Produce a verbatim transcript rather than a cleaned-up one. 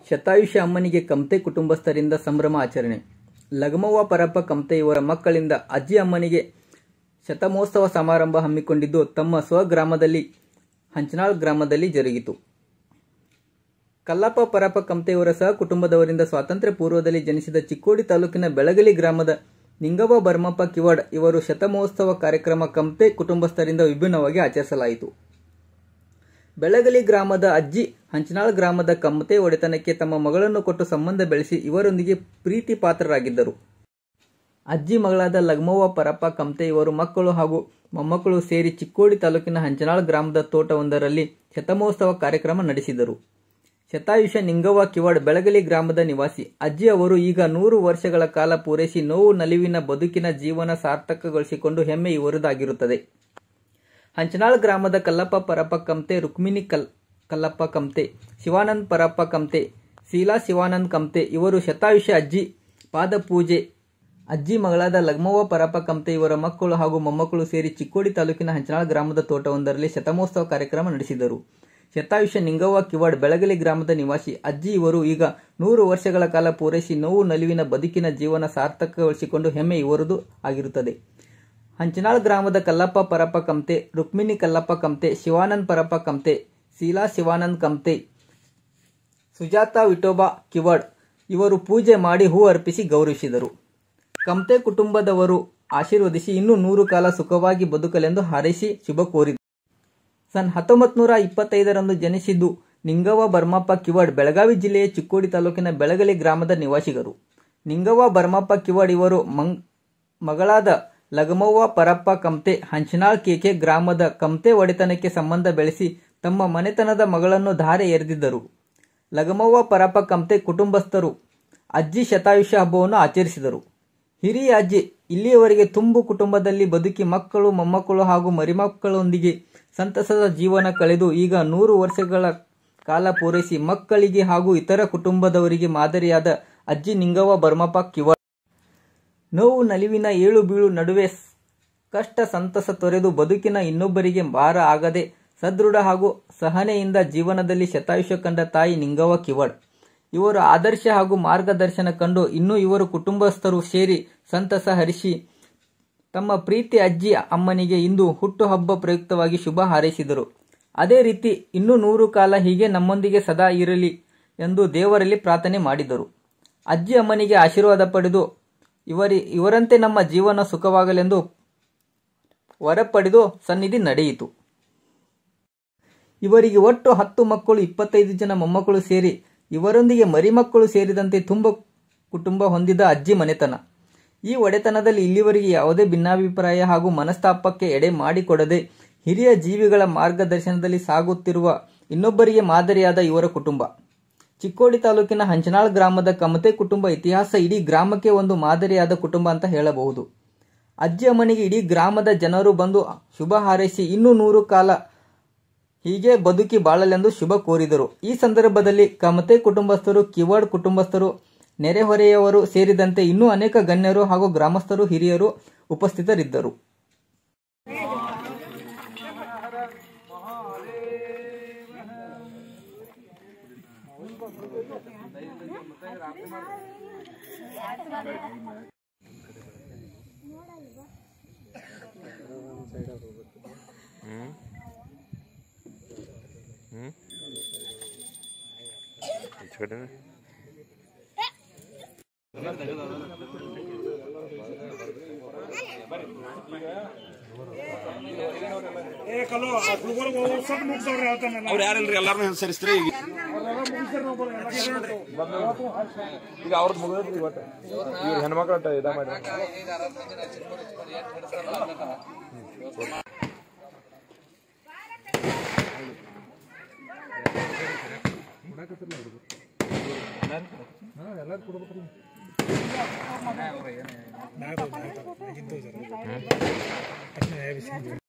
ಶತಾಯುಷಿ ಅಮ್ಮನಿಗೆ ಕಮ್ತೆ ಕುಟುಂಬಸ್ಥರಿಂದ ಸಂಭ್ರಮ ಆಚರಣೆ. ಲಗಮವ್ವ ಪರಪ್ಪ ಕಮ್ತೆ ಇವರ ಮಕ್ಕಳಿಂದ ಅಜ್ಜಿ ಅಮ್ಮನಿಗೆ ಶತಮೋತ್ಸವ ಸಮಾರಂಭ ಹಮ್ಮಿಕೊಂಡಿದ್ದು ತಮ್ಮ ಸ್ವಗ್ರಾಮದಲ್ಲಿ ಹಂಚನಾಳ್ ಗ್ರಾಮದಲ್ಲಿ ಜರುಗಿತು. ಕಲ್ಲಪ್ಪ ಪರಪ್ಪ ಕಮ್ತೆ ಇವರ ಸಹ ಕುಟುಂಬದವರಿಂದ ಸ್ವಾತಂತ್ರ್ಯ ಪೂರ್ವದಲ್ಲಿ ಜನಿಸಿದ ಚಿಕ್ಕೋಡಿ ತಾಲೂಕಿನ ಬೆಳಗಲಿ ಗ್ರಾಮದ ನಿಂಗವ್ವ ಭರಮಪ್ಪ ಕಿವಾಡ್ ಇವರು ಶತಮಹೋತ್ಸವ ಕಾರ್ಯಕ್ರಮ ಕಮ್ತೆ ಕುಟುಂಬಸ್ಥರಿಂದ ವಿಭಿನ್ನವಾಗಿ ಆಚರಿಸಲಾಯಿತು. ಬೆಳಗಲಿ ಗ್ರಾಮದ ಅಜ್ಜಿ ಹಂಚನಾಳ್ ಗ್ರಾಮದ ಕಮ್ತೆ ಒಡೆತನಕ್ಕೆ ತಮ್ಮ ಮಗಳನ್ನು ಕೊಟ್ಟು ಸಂಬಂಧ ಬೆಳೆಸಿ ಇವರೊಂದಿಗೆ ಪ್ರೀತಿ ಪಾತ್ರರಾಗಿದ್ದರು. ಅಜ್ಜಿ ಮಗಳಾದ ಲಗಮವ್ವ ಪರಪ್ಪ ಕಮ್ತೆ ಇವರು ಮಕ್ಕಳು ಹಾಗೂ ಮೊಮ್ಮಕ್ಕಳು ಸೇರಿ ಚಿಕ್ಕೋಡಿ ತಾಲೂಕಿನ ಹಂಚನಾಳ್ ಗ್ರಾಮದ ತೋಟವೊಂದರಲ್ಲಿ ಶತಮಹೋತ್ಸವ ಕಾರ್ಯಕ್ರಮ ನಡೆಸಿದರು. ಶತಾಯುಷ ನಿಂಗವ್ವ ಕಿವಾಡ್ ಬೆಳಗಲಿ ಗ್ರಾಮದ ನಿವಾಸಿ. ಅಜ್ಜಿ ಅವರು ಈಗ ನೂರು ವರ್ಷಗಳ ಕಾಲ ಪೂರೈಸಿ ನೋವು ನಲಿವಿನ ಬದುಕಿನ ಜೀವನ ಸಾರ್ಥಕಗೊಳಿಸಿಕೊಂಡು ಹೆಮ್ಮೆ ಇವರದಾಗಿರುತ್ತದೆ. ಹಂಚನಾಳ್ ಗ್ರಾಮದ ಕಲ್ಲಪ್ಪ ಪರಪ್ಪ ಕಮ್ತೆ, ರುಕ್ಮಿಣಿ ಕಲ್ ಕಲ್ಲಪ್ಪ ಕಮ್ತೆ, ಶಿವಾನಂದ್ ಪರಪ್ಪ ಕಮ್ತೆ, ಶೀಲಾ ಶಿವಾನಂದ್ ಕಮ್ತೆ ಇವರು ಶತಾಯುಷ ಅಜ್ಜಿ ಪಾದಪೂಜೆ ಅಜ್ಜಿ ಮಗಳಾದ ಲಗಮವ್ವ ಪರಪ್ಪ ಕಮ್ತೆ ಇವರ ಮಕ್ಕಳು ಹಾಗೂ ಮೊಮ್ಮಕ್ಕಳು ಸೇರಿ ಚಿಕ್ಕೋಡಿ ತಾಲೂಕಿನ ಹಂಚನಾಳ್ ಗ್ರಾಮದ ತೋಟವೊಂದರಲ್ಲಿ ಶತಮಹೋತ್ಸವ ಕಾರ್ಯಕ್ರಮ ನಡೆಸಿದರು. ಶತಾಯುಷ ನಿಂಗವ್ವ ಕಿವಾಡ್ ಬೆಳಗಲಿ ಗ್ರಾಮದ ನಿವಾಸಿ. ಅಜ್ಜಿ ಇವರು ಈಗ ನೂರು ವರ್ಷಗಳ ಕಾಲ ಪೂರೈಸಿ ನೋವು ನಲಿವಿನ ಬದುಕಿನ ಜೀವನ ಸಾರ್ಥಕಗೊಳಿಸಿಕೊಂಡು ಹೆಮ್ಮೆ ಇವರದು ಆಗಿರುತ್ತದೆ. ಹಂಚನಾಳ್ ಗ್ರಾಮದ ಕಲ್ಲಪ್ಪ ಪರಪ್ಪ ಕಮ್ತೆ, ರುಕ್ಮಿಣಿ ಕಲ್ಲಪ್ಪ ಕಮ್ತೆ, ಶಿವಾನಂದ್ ಪರಪ್ಪ ಕಮ್ತೆ, ಶೀಲಾ ಶಿವಾನಂದ್ ಕಮ್ತೆ, ಸುಜಾತಾ ವಿಠೋಬಾ ಕಿವಾಡ್ ಇವರು ಪೂಜೆ ಮಾಡಿ ಹೂ ಅರ್ಪಿಸಿ ಗೌರವಿಸಿದರು. ಕಮ್ತೆ ಕುಟುಂಬದವರು ಆಶೀರ್ವದಿಸಿ ಇನ್ನೂ ನೂರು ಕಾಲ ಸುಖವಾಗಿ ಬದುಕಲೆಂದು ಹಾರೈಸಿ ಶುಭ ಕೋರಿದರು. ಸನ್ ಹತ್ತೊಂಬತ್ತು ನೂರ ಇಪ್ಪತ್ತೈದರಂದು ಜನಿಸಿದ್ದು ನಿಂಗವ್ವ ಭರಮಪ್ಪ ಕಿವಾಡ್ ಬೆಳಗಾವಿ ಜಿಲ್ಲೆಯ ಚಿಕ್ಕೋಡಿ ತಾಲೂಕಿನ ಬೆಳಗಲಿ ಗ್ರಾಮದ ನಿವಾಸಿಗರು. ನಿಂಗವ್ವ ಭರಮಪ್ಪ ಕಿವಾಡ್ ಇವರು ಮಂಗ್ ಮಗಳಾದ ಲಗಮವ್ವ ಪರಪ್ಪ ಕಮ್ತೆ ಹಂಚನಾಳ್ ಕೇಕೆ ಗ್ರಾಮದ ಕಮ್ತೆ ಒಡೆತನಕ್ಕೆ ಸಂಬಂಧ ಬೆಳೆಸಿ ತಮ್ಮ ಮನೆತನದ ಮಗಳನ್ನು ಧಾರೆ ಎರೆದಿದ್ದರು. ಲಗಮವ್ವ ಪರಪ್ಪ ಕಮ್ತೆ ಕುಟುಂಬಸ್ಥರು ಅಜ್ಜಿ ಶತಾಯುಷ ಹಬ್ಬವನ್ನು ಆಚರಿಸಿದರು. ಹಿರಿಯ ಅಜ್ಜಿ ಇಲ್ಲಿಯವರೆಗೆ ತುಂಬು ಕುಟುಂಬದಲ್ಲಿ ಬದುಕಿ ಮಕ್ಕಳು ಮೊಮ್ಮಕ್ಕಳು ಹಾಗೂ ಮರಿಮಕ್ಕಳೊಂದಿಗೆ ಸಂತಸದ ಜೀವನ ಕಳೆದು ಈಗ ನೂರು ವರ್ಷಗಳ ಕಾಲ ಪೂರೈಸಿ ಮಕ್ಕಳಿಗೆ ಹಾಗೂ ಇತರ ಕುಟುಂಬದವರಿಗೆ ಮಾದರಿಯಾದ ಅಜ್ಜಿ ನಿಂಗವ್ವ ಭರಮಪ್ಪ ಕಿವಾಡ್ ನೋವು ನಲಿವಿನ ಏಳು ಬೀಳು ನಡುವೆ ಕಷ್ಟ ಸಂತಸ ತೊರೆದು ಬದುಕಿನ ಇನ್ನೊಬ್ಬರಿಗೆ ಭಾರ ಆಗದೆ ಸದೃಢ ಹಾಗೂ ಸಹನೆಯಿಂದ ಜೀವನದಲ್ಲಿ ಶತಾಯುಷ ಕಂಡ ತಾಯಿ ನಿಂಗವ್ವ ಕಿವಾಡ್ ಇವರು ಆದರ್ಶ ಹಾಗೂ ಮಾರ್ಗದರ್ಶನ ಕಂಡು ಇನ್ನೂ ಇವರು ಕುಟುಂಬಸ್ಥರು ಸೇರಿ ಸಂತಸ ಹರಿಸಿ ತಮ್ಮ ಪ್ರೀತಿ ಅಜ್ಜಿ ಅಮ್ಮನಿಗೆ ಇಂದು ಹುಟ್ಟುಹಬ್ಬ ಪ್ರಯುಕ್ತವಾಗಿ ಶುಭ ಹಾರೈಸಿದರು. ಅದೇ ರೀತಿ ಇನ್ನೂ ನೂರು ಕಾಲ ಹೀಗೆ ನಮ್ಮೊಂದಿಗೆ ಸದಾ ಇರಲಿ ಎಂದು ದೇವರಲ್ಲಿ ಪ್ರಾರ್ಥನೆ ಮಾಡಿದರು. ಅಜ್ಜಿ ಅಮ್ಮನಿಗೆ ಆಶೀರ್ವಾದ ಪಡೆದು ಇವರಿ ಇವರಂತೆ ನಮ್ಮ ಜೀವನ ಸುಖವಾಗಲೆಂದು ವರ ಪಡೆದು ಸನ್ನಿಧಿ ನಡೆಯಿತು. ಇವರಿಗೆ ಒಟ್ಟು ಹತ್ತು ಮಕ್ಕಳು, ಇಪ್ಪತ್ತೈದು ಜನ ಮೊಮ್ಮಕ್ಕಳು ಸೇರಿ ಇವರೊಂದಿಗೆ ಮರಿಮಕ್ಕಳು ಸೇರಿದಂತೆ ತುಂಬ ಕುಟುಂಬ ಹೊಂದಿದ ಅಜ್ಜಿ ಮನೆತನ. ಈ ಒಡೆತನದಲ್ಲಿ ಇಲ್ಲಿವರೆಗೆ ಯಾವುದೇ ಭಿನ್ನಾಭಿಪ್ರಾಯ ಹಾಗೂ ಮನಸ್ತಾಪಕ್ಕೆ ಎಡೆ ಮಾಡಿಕೊಡದೆ ಹಿರಿಯ ಜೀವಿಗಳ ಮಾರ್ಗದರ್ಶನದಲ್ಲಿ ಸಾಗುತ್ತಿರುವ ಇನ್ನೊಬ್ಬರಿಗೆ ಮಾದರಿಯಾದ ಇವರ ಕುಟುಂಬ. ಚಿಕ್ಕೋಡಿ ತಾಲೂಕಿನ ಹಂಚನಾಳ್ ಗ್ರಾಮದ ಕಮ್ತೆ ಕುಟುಂಬ ಇತಿಹಾಸ ಇಡೀ ಗ್ರಾಮಕ್ಕೆ ಒಂದು ಮಾದರಿಯಾದ ಕುಟುಂಬ ಅಂತ ಹೇಳಬಹುದು. ಅಜ್ಜಿ ಅಮ್ಮನಿಗೆ ಇಡೀ ಗ್ರಾಮದ ಜನರು ಬಂದು ಶುಭ ಹಾರೈಸಿ ಇನ್ನೂ ನೂರು ಕಾಲ ಹೀಗೆ ಬದುಕಿ ಬಾಳಲೆಂದು ಶುಭ ಕೋರಿದರು. ಈ ಸಂದರ್ಭದಲ್ಲಿ ಕಮ್ತೆ ಕುಟುಂಬಸ್ಥರು, ಕಿವಾಡ್ ಕುಟುಂಬಸ್ಥರು, ನೆರೆಹೊರೆಯವರು ಸೇರಿದಂತೆ ಇನ್ನೂ ಅನೇಕ ಗಣ್ಯರು ಹಾಗೂ ಗ್ರಾಮಸ್ಥರು ಹಿರಿಯರು ಉಪಸ್ಥಿತರಿದ್ದರು. ಅವ್ರು ಯಾರಲ್ರಿ ಎಲ್ಲಾರು ಸೇರಿಸ್ತೀರಿ ಈಗ ಈಗ ಅವ್ರದ್ದು ಮುಗಿದ್ರಿ ಇವತ್ತು ಇವ್ರು ಹೆಣ್ಮಕ್ಳ ಇದ ಮಾಡಿ ಎಲ್ಲಾರು ಕೊಡ್ಬೇಕ್ರಿ.